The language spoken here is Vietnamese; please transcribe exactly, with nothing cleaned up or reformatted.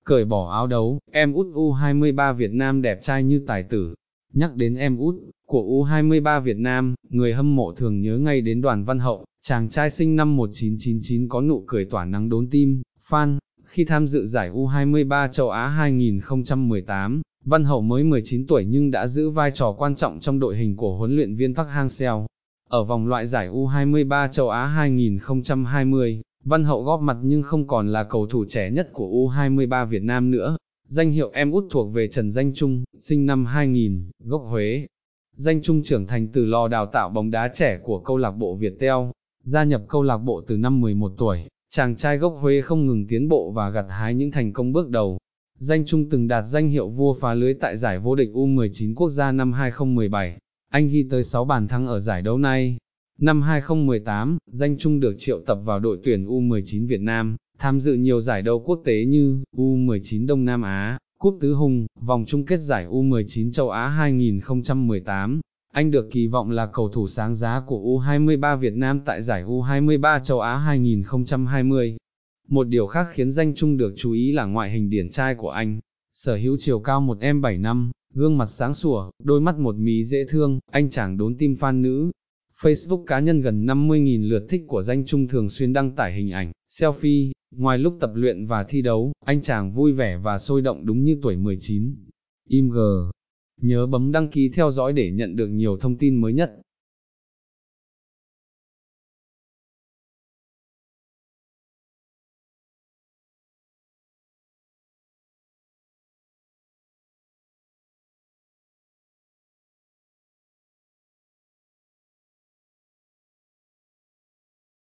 cởi bỏ áo đấu, em út u hai mươi ba Việt Nam đẹp trai như tài tử. Nhắc đến em út của u hai mươi ba Việt Nam, người hâm mộ thường nhớ ngay đến Đoàn Văn Hậu, chàng trai sinh năm một nghìn chín trăm chín mươi chín có nụ cười tỏa nắng đốn tim, fan. Khi tham dự giải u hai mươi ba châu Á hai nghìn không trăm mười tám, Văn Hậu mới mười chín tuổi nhưng đã giữ vai trò quan trọng trong đội hình của huấn luyện viên Park Hang-seo. Ở vòng loại giải u hai mươi ba châu Á hai nghìn không trăm hai mươi, Văn Hậu góp mặt nhưng không còn là cầu thủ trẻ nhất của u hai mươi ba Việt Nam nữa. Danh hiệu em út thuộc về Trần Danh Trung, sinh năm hai nghìn, gốc Huế. Danh Trung trưởng thành từ lò đào tạo bóng đá trẻ của câu lạc bộ Viettel, gia nhập câu lạc bộ từ năm mười một tuổi, chàng trai gốc Huế không ngừng tiến bộ và gặt hái những thành công bước đầu. Danh Trung từng đạt danh hiệu vua phá lưới tại giải vô địch u mười chín quốc gia năm hai không một bảy, anh ghi tới sáu bàn thắng ở giải đấu này. Năm hai không một tám, Danh Trung được triệu tập vào đội tuyển u mười chín Việt Nam, tham dự nhiều giải đấu quốc tế như u mười chín Đông Nam Á, Cúp Tứ Hùng, vòng chung kết giải u mười chín châu Á hai nghìn không trăm mười tám. Anh được kỳ vọng là cầu thủ sáng giá của u hai mươi ba Việt Nam tại giải u hai mươi ba châu Á hai nghìn không trăm hai mươi. Một điều khác khiến Danh Trung được chú ý là ngoại hình điển trai của anh. Sở hữu chiều cao một mét bảy mươi lăm, gương mặt sáng sủa, đôi mắt một mí dễ thương, anh chàng đốn tim fan nữ. Facebook cá nhân gần năm mươi nghìn lượt thích của Danh Trung thường xuyên đăng tải hình ảnh, selfie. Ngoài lúc tập luyện và thi đấu, anh chàng vui vẻ và sôi động đúng như tuổi mười chín. Im G. Nhớ bấm đăng ký theo dõi để nhận được nhiều thông tin mới nhất.